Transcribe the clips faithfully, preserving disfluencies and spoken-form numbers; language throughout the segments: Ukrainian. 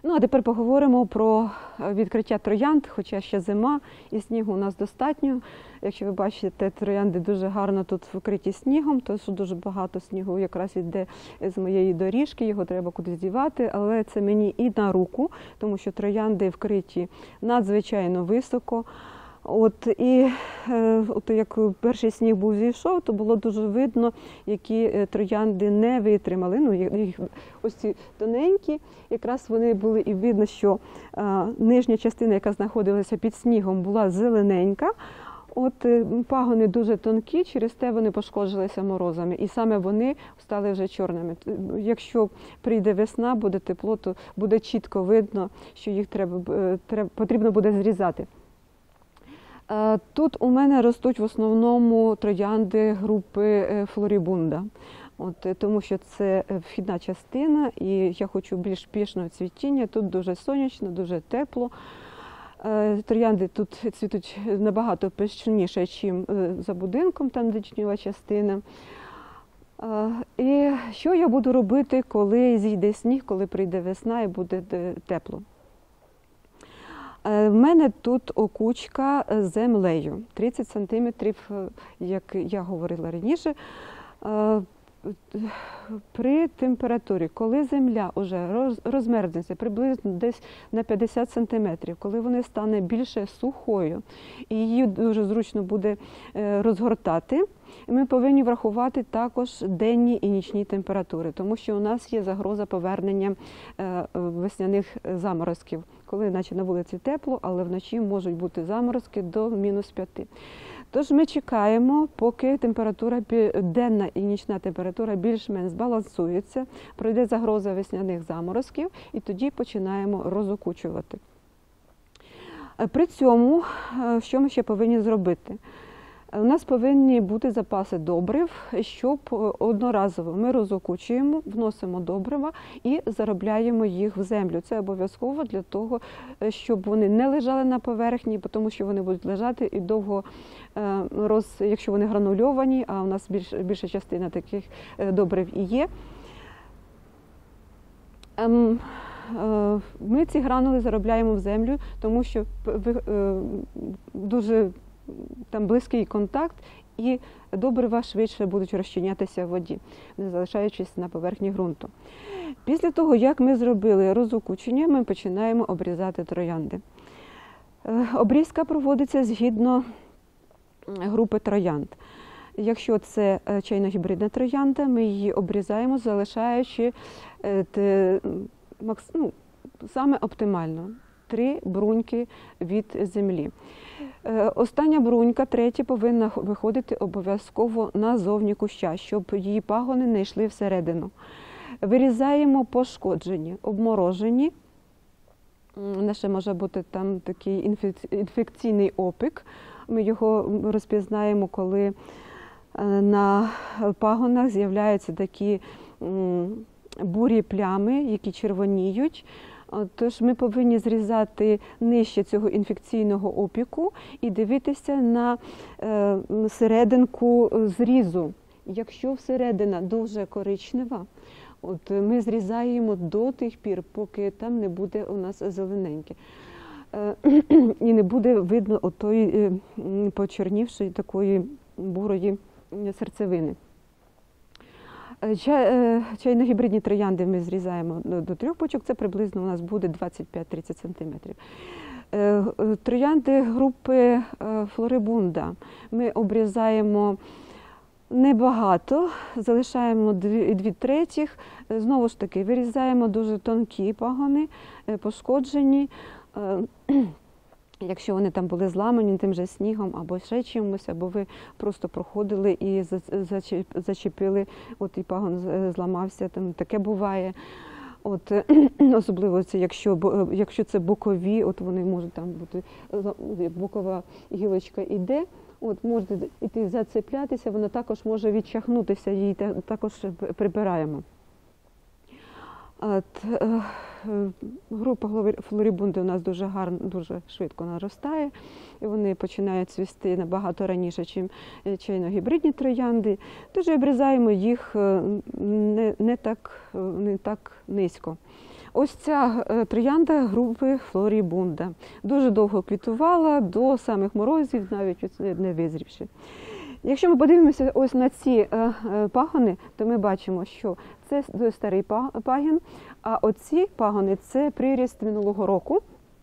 Ну, а тепер поговоримо про відкриття троянд, хоча ще зима і снігу у нас достатньо. Якщо ви бачите, троянди дуже гарно тут вкриті снігом, тому що дуже багато снігу якраз йде з моєї доріжки, його треба кудись дівати, але це мені і на руку, тому що троянди вкриті надзвичайно високо. От, і от як перший сніг був зійшов, то було дуже видно, які троянди не витримали. Ну, їх, ось ці тоненькі, якраз вони були, і видно, що а, нижня частина, яка знаходилася під снігом, була зелененька. От пагони дуже тонкі, через те вони пошкоджувалися морозами, і саме вони стали вже чорними. Якщо прийде весна, буде тепло, то буде чітко видно, що їх треба, треба, потрібно буде зрізати. Тут у мене ростуть в основному троянди групи флорібунда, от, тому що це вхідна частина і я хочу більш пишного цвітіння, тут дуже сонячно, дуже тепло. Троянди тут цвітуть набагато пишніше, ніж за будинком, там де тіньова частина. І що я буду робити, коли зійде сніг, коли прийде весна і буде тепло? В мене тут окучка з землею, тридцять сантиметрів, як я говорила раніше. При температурі, коли земля вже розмерзнеться приблизно десь на п'ятдесят сантиметрів, коли вона стане більше сухою і її дуже зручно буде розгортати, ми повинні врахувати також денні і нічні температури, тому що у нас є загроза повернення весняних заморозків, коли наче на вулиці тепло, але вночі можуть бути заморозки до мінус п'яти. Тож ми чекаємо, поки температура, денна і нічна температура більш-менш збалансується, пройде загроза весняних заморозків і тоді починаємо розокучувати. При цьому, що ми ще повинні зробити? У нас повинні бути запаси добрив, щоб одноразово ми розокучуємо, вносимо добрива і заробляємо їх в землю. Це обов'язково для того, щоб вони не лежали на поверхні, тому що вони будуть лежати і довго, роз, якщо вони гранульовані, а у нас більш, більша частина таких добрив і є. Ми ці гранули заробляємо в землю, тому що дуже там близький контакт, і добрива швидше будуть розчинятися в воді, не залишаючись на поверхні ґрунту. Після того, як ми зробили розокучення, ми починаємо обрізати троянди. Обрізка проводиться згідно групи троянд. Якщо це чайно-гібридна троянда, ми її обрізаємо, залишаючи ну, саме оптимально три бруньки від землі. Остання брунька, третя, повинна виходити обов'язково назовні куща, щоб її пагони не йшли всередину. Вирізаємо пошкоджені, обморожені. Ще може бути там такий інфекційний опік. Ми його розпізнаємо, коли на пагонах з'являються такі бурі плями, які червоніють. Тож ми повинні зрізати нижче цього інфекційного опіку і дивитися на е, серединку зрізу. Якщо всередина дуже коричнева, от ми зрізаємо до тих пір, поки там не буде у нас зелененьке. Е, і не буде видно отої е, почернівшої такої бурої серцевини. Чайно-гібридні троянди ми зрізаємо до трьох почок, це приблизно у нас буде двадцять п'ять - тридцять сантиметрів. Троянди групи флорибунда ми обрізаємо небагато, залишаємо дві третіх, знову ж таки вирізаємо дуже тонкі пагони, пошкоджені. Якщо вони там були зламані тим же снігом або ще чимось, або ви просто проходили і зачепили, от і пагон зламався, там таке буває. От, особливо це, якщо, якщо це бокові, от вони можуть там бути, бокова гілочка йде, от можете йти зацеплятися, вона також може відчахнутися, її також прибираємо. От, група флорибунди у нас дуже гарно, дуже швидко наростає, і вони починають цвісти набагато раніше, ніж чайно-гібридні троянди. Тож обрізаємо їх не, не, так, не так низько. Ось ця е, троянда групи Флорібунда. Дуже довго квітувала, до самих морозів, навіть оце не визрівши. Якщо ми подивимося ось на ці е, е, пагони, то ми бачимо, що це дуже старий пагін, а оці пагони – це приріст минулого року.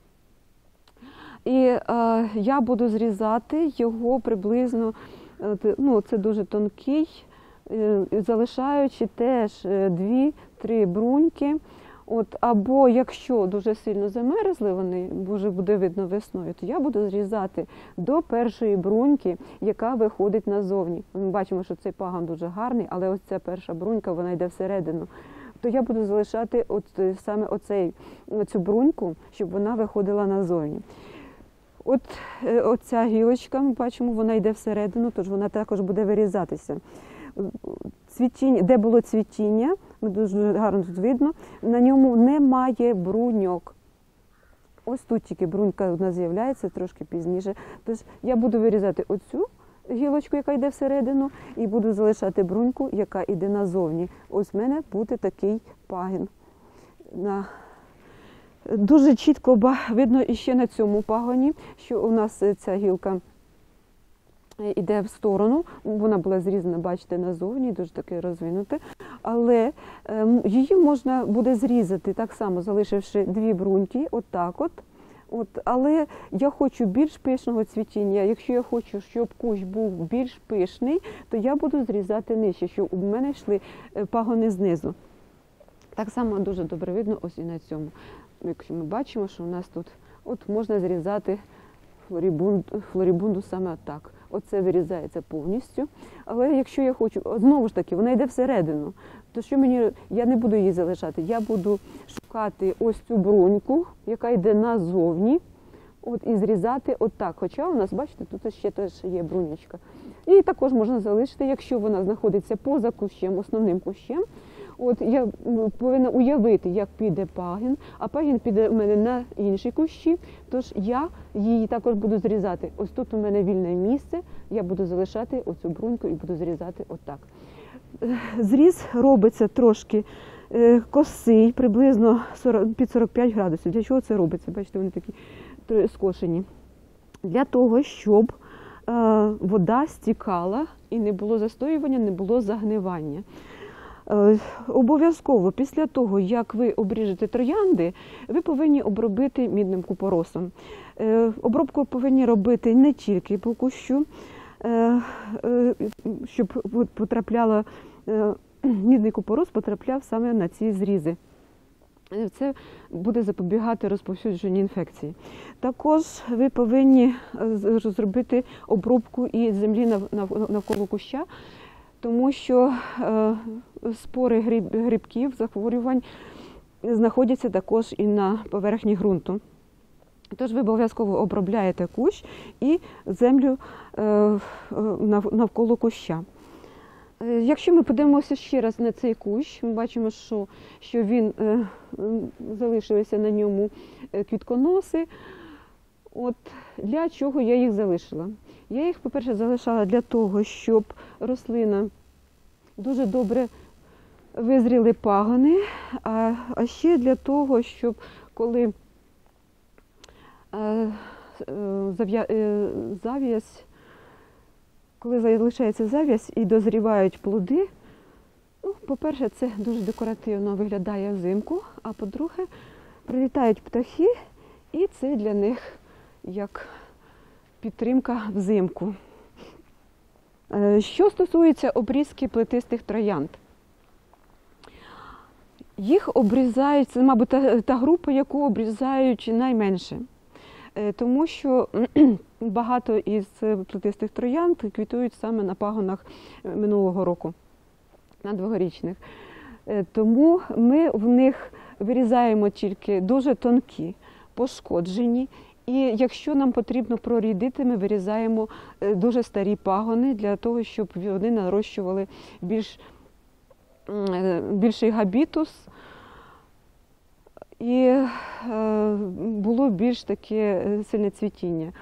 І е, я буду зрізати його приблизно, е, ну це дуже тонкий, е, залишаючи теж дві-три бруньки. От, або якщо дуже сильно замерзли вони, вже буде видно весною, то я буду зрізати до першої бруньки, яка виходить назовні. Ми бачимо, що цей пагон дуже гарний, але ось ця перша брунька, вона йде всередину. То я буду залишати от, саме оцей, оцю бруньку, щоб вона виходила назовні. От оця гілочка, ми бачимо, вона йде всередину, тож вона також буде вирізатися. Цвітіння, де було цвітіння, дуже гарно тут видно, на ньому немає бруньок. Ось тут тільки брунька у нас з'являється трошки пізніше. Тож я буду вирізати оцю гілочку, яка йде всередину, і буду залишати бруньку, яка йде назовні. Ось в мене буде такий пагін. На... Дуже чітко видно іще на цьому пагоні, що у нас ця гілка йде в сторону, вона була зрізана, бачите, назовні, дуже таке розвинуте, але е, її можна буде зрізати, так само залишивши дві бруньки, отак от, от. Але я хочу більш пишного цвітіння, якщо я хочу, щоб кущ був більш пишний, то я буду зрізати нижче, щоб у мене йшли пагони знизу. Так само дуже добре видно ось і на цьому. Якщо ми бачимо, що у нас тут от можна зрізати флорібунду, флорібунду саме так. Оце вирізається повністю. Але якщо я хочу, знову ж таки, вона йде всередину, то що мені, я не буду її залишати, я буду шукати ось цю бруньку, яка йде назовні, от, і зрізати отак. Хоча у нас, бачите, тут ще теж є брунячка. І також можна залишити, якщо вона знаходиться поза кущем, основним кущем. От я повинна уявити, як піде пагін, а пагін піде у мене на інші кущі, тож я її також буду зрізати. Ось тут у мене вільне місце, я буду залишати оцю бруньку і буду зрізати отак. Зріз робиться трошки косий, приблизно під сорок п'ять градусів. Для чого це робиться? Бачите, вони такі скошені. Для того, щоб вода стікала і не було застоювання, не було загнивання. Обов'язково після того, як ви обріжете троянди, ви повинні обробити мідним купоросом. Обробку повинні робити не тільки по кущу, щоб потрапляла, мідний купорос потрапляв саме на ці зрізи. Це буде запобігати розповсюдженню інфекції. Також ви повинні зробити обробку і землі навколо куща, тому що е, спори гриб, грибків, захворювань знаходяться також і на поверхні ґрунту. Тож ви обов'язково обробляєте кущ і землю е, навколо куща. Е, якщо ми подивимося ще раз на цей кущ, ми бачимо, що, що він е, залишилися на ньому квітконоси. От для чого я їх залишила? Я їх, по-перше, залишала для того, щоб рослина дуже добре визріли пагони, а, а ще для того, щоб коли е, зав'я, е, зав'язь, коли залишається зав'язь і дозрівають плоди, ну, по-перше, це дуже декоративно виглядає взимку, а по-друге, прилітають птахи, і це для них як підтримка взимку. Що стосується обрізки плетистих троянд, їх обрізають, це, мабуть, та, та група, яку обрізають найменше. Тому що багато із плетистих троянд квітують саме на пагонах минулого року, на дворічних. Тому ми в них вирізаємо тільки дуже тонкі, пошкоджені. І якщо нам потрібно прорідити, ми вирізаємо дуже старі пагони для того, щоб вони нарощували більш, більший габітус і було більш таке сильне цвітіння.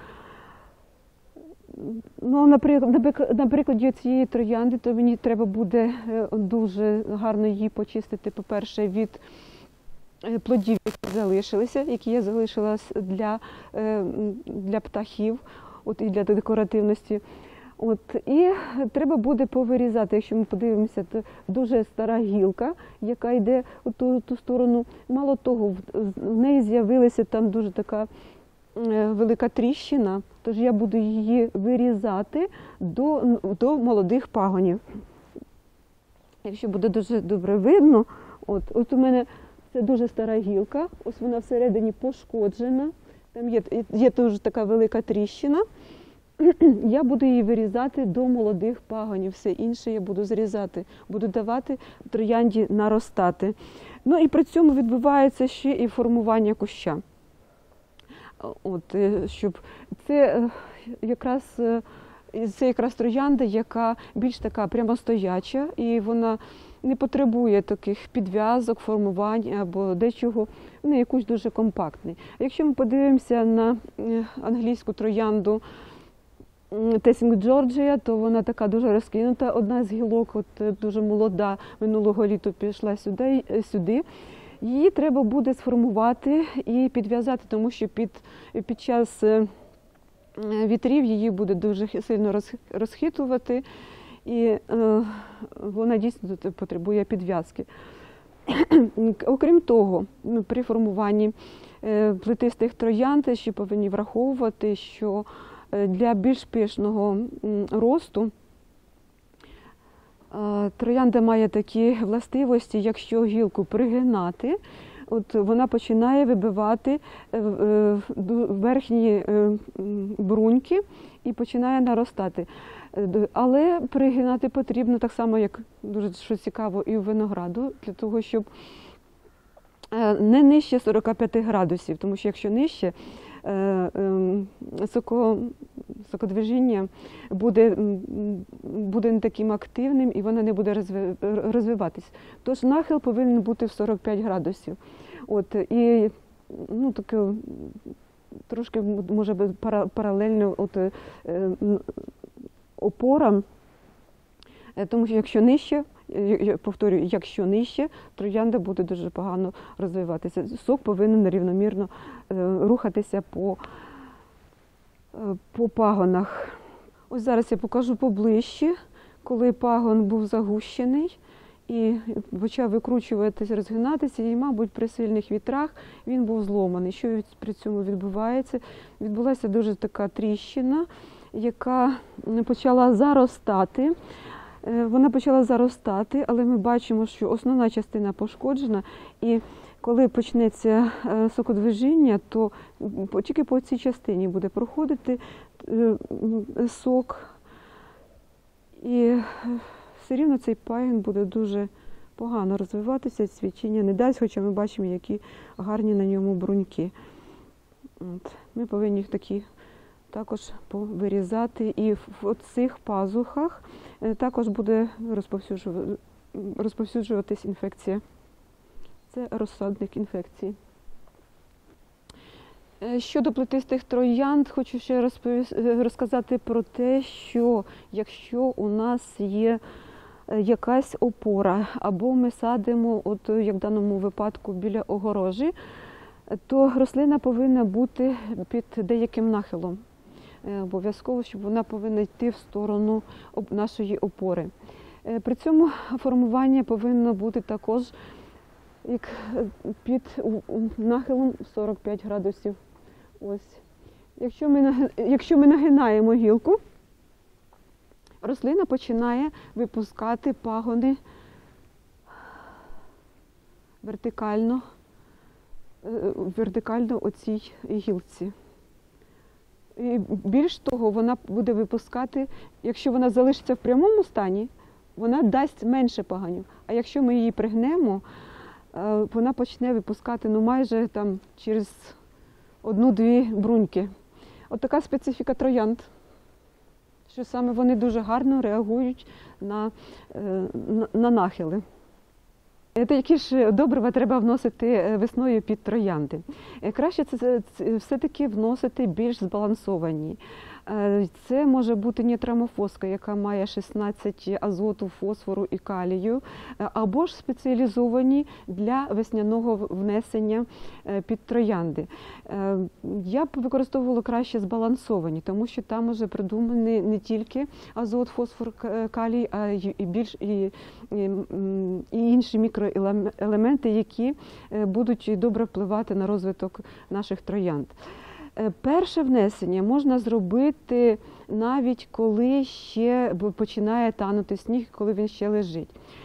Ну, наприклад, на прикладі цієї троянди, то мені треба буде дуже гарно її почистити, по-перше, від плодів, які залишилися, які я залишила для, для птахів, от, і для декоративності. От, і треба буде повирізати, якщо ми подивимося, то дуже стара гілка, яка йде у ту, ту сторону. Мало того, в неї з'явилася там дуже така велика тріщина, тож я буду її вирізати до, до молодих пагонів. Якщо буде дуже добре видно, от, от у мене це дуже стара гілка, ось вона всередині пошкоджена, там є, є теж така велика тріщина. Я буду її вирізати до молодих пагонів, все інше я буду зрізати, буду давати троянді наростати. Ну і при цьому відбувається ще і формування куща. От, щоб це якраз, це якраз троянда, яка більш така прямостояча, і вона не потребує таких підв'язок, формувань або дечого, ну, якусь дуже компактний. Якщо ми подивимося на англійську троянду Тесінг Джорджія, то вона така дуже розкинута. Одна з гілок, от, дуже молода, минулого літа пішла сюди, сюди. Її треба буде сформувати і підв'язати, тому що під, під час вітрів її буде дуже сильно розхитувати, і е, вона дійсно потребує підв'язки. Окрім того, при формуванні плетистих троянд ще повинні враховувати, що для більш пишного росту троянда має такі властивості, якщо гілку пригинати, от вона починає вибивати верхні бруньки і починає наростати. Але пригинати потрібно так само, як дуже що цікаво, і у винограду, для того, щоб не нижче сорока п'яти градусів, тому що якщо нижче, соко, сокодвижіння буде, буде не таким активним і вона не буде розвиватись. Тож нахил повинен бути в сорок п'ять градусів. От, і ну, таке, трошки може бути паралельно от, опорам, тому що якщо нижче, я повторюю, якщо нижче, троянда буде дуже погано розвиватися. Сок повинен рівномірно рухатися по, по пагонах. Ось зараз я покажу поближче, коли пагон був загущений і почав викручуватися, розгинатися, і, мабуть, при сильних вітрах він був зломаний. Що при цьому відбувається? Відбулася дуже така тріщина, яка почала заростати. Вона почала заростати, але ми бачимо, що основна частина пошкоджена, і коли почнеться сокодвижіння, то тільки по цій частині буде проходити сок, і все рівно цей пагін буде дуже погано розвиватися, цвічення не дасть, хоча ми бачимо, які гарні на ньому бруньки. От. Ми повинні їх такі також повирізати, і в цих пазухах також буде розповсюджуватись інфекція. Це розсадник інфекції. Щодо плетистих троянд, хочу ще розказати про те, що якщо у нас є якась опора, або ми садимо, от як в даному випадку, біля огорожі, то рослина повинна бути під деяким нахилом. Обов'язково, щоб вона повинна йти в сторону нашої опори. При цьому формування повинно бути також як під нахилом сорок п'ять градусів. Ось. Якщо ми, якщо ми нагинаємо гілку, рослина починає випускати пагони вертикально, вертикально оцій гілці. І більш того, вона буде випускати, якщо вона залишиться в прямому стані, вона дасть менше пагонів. А якщо ми її пригнемо, вона почне випускати ну, майже там, через одну-дві бруньки. От така специфіка троянд, що саме вони дуже гарно реагують на, на, на нахили. Які ж добрива треба вносити весною під троянди? Краще це все-таки вносити більш збалансовані. Це може бути нітрамофоска, яка має шістнадцять азоту, фосфору і калію, або ж спеціалізовані для весняного внесення під троянди. Я б використовувала краще збалансовані, тому що там вже придумані не тільки азот, фосфор, калій, а й більш і, і, і інші мікроелементи, які будуть добре впливати на розвиток наших троянд. Перше внесення можна зробити навіть коли ще починає танути сніг, коли він ще лежить.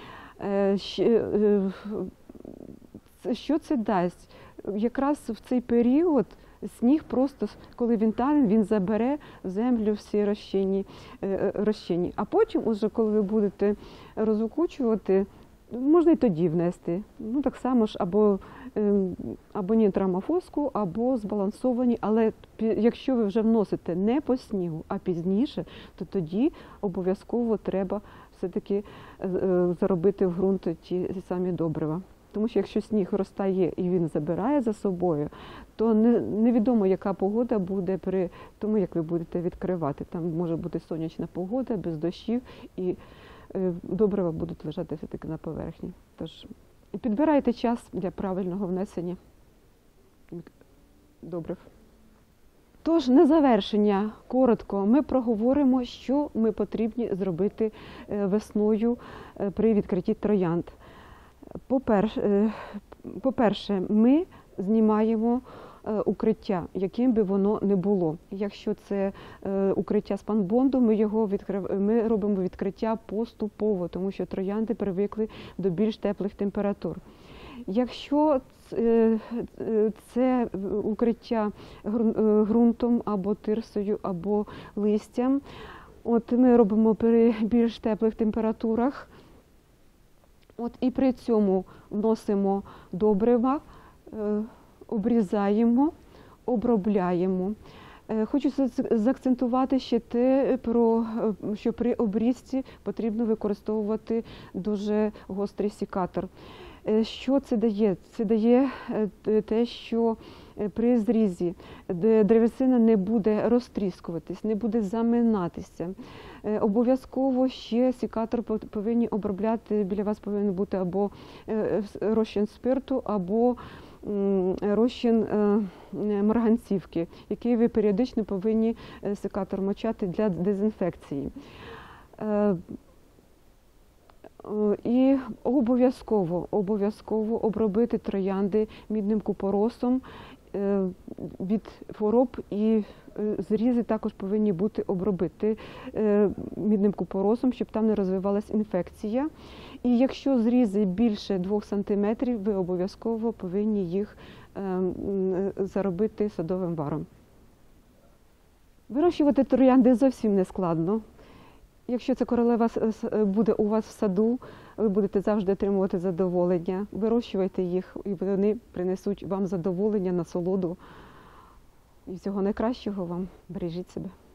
Що це дасть? Якраз в цей період сніг просто, коли він тане, він забере в землю всі розчинні, розчинні. А потім, уже, коли ви будете розукучувати, можна і тоді внести. Ну, так само ж або, або нітрамофоску, або збалансовані. Але якщо ви вже вносите не по снігу, а пізніше, то тоді обов'язково треба все-таки заробити в ґрунт ті самі добрива. Тому що якщо сніг розтає і він забирає за собою, то не, невідомо, яка погода буде при тому, як ви будете відкривати. Там може бути сонячна погода, без дощів, і е, добрива будуть лежати все-таки на поверхні. Тож підбирайте час для правильного внесення добрив. Тож, на завершення, коротко, ми проговоримо, що ми потрібні зробити весною при відкритті троянд. По-перше, по-перше, ми знімаємо укриття, яким би воно не було. Якщо це укриття спанбонду, ми його відкрив... ми робимо відкриття поступово, тому що троянди привикли до більш теплих температур. Якщо це укриття ґрунтом або тирсою, або листям, от ми робимо при більш теплих температурах. От і при цьому вносимо добрива, обрізаємо, обробляємо. Хочу заакцентувати ще те, про, що при обрізці потрібно використовувати дуже гострий секатор. Що це дає? Це дає те, що при зрізі древесина не буде розтріскуватись, не буде заминатися. Обов'язково ще секатор повинні обробляти, біля вас повинен бути або розчин спирту, або розчин марганцівки, який ви періодично повинні секатор мочати для дезінфекції. І обов'язково, обов'язково обробити троянди мідним купоросом від хвороб, і зрізи також повинні бути обробити мідним купоросом, щоб там не розвивалась інфекція. І якщо зрізи більше двох сантиметрів, ви обов'язково повинні їх заробити садовим варом. Вирощувати троянди зовсім не складно. Якщо ця королева буде у вас в саду, ви будете завжди отримувати задоволення. Вирощуйте їх, і вони принесуть вам задоволення, насолоду. І всього найкращого вам. Бережіть себе.